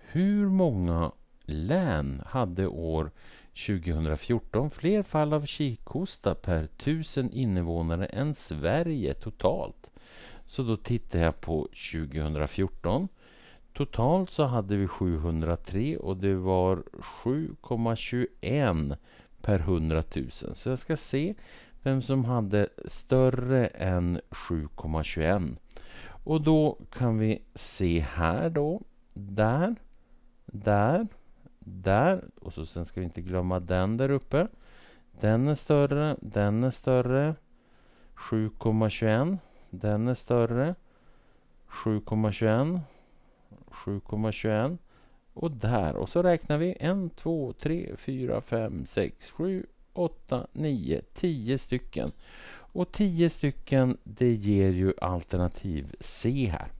Hur många län hade år 2014 fler fall av kikhosta per 1000 invånare än Sverige totalt? Så då tittar jag på 2014. Totalt så hade vi 703 och det var 7,21 per 100 000. Så jag ska se vem som hade större än 7,21. Och då kan vi se här då. Där. Och så sen ska vi inte glömma den där uppe. Den är större. 7,21. Den är större. 7,21. Och där. Och så räknar vi 1, 2, 3, 4, 5, 6, 7, 8, 9, 10 stycken. Och 10 stycken, det ger ju alternativ C här.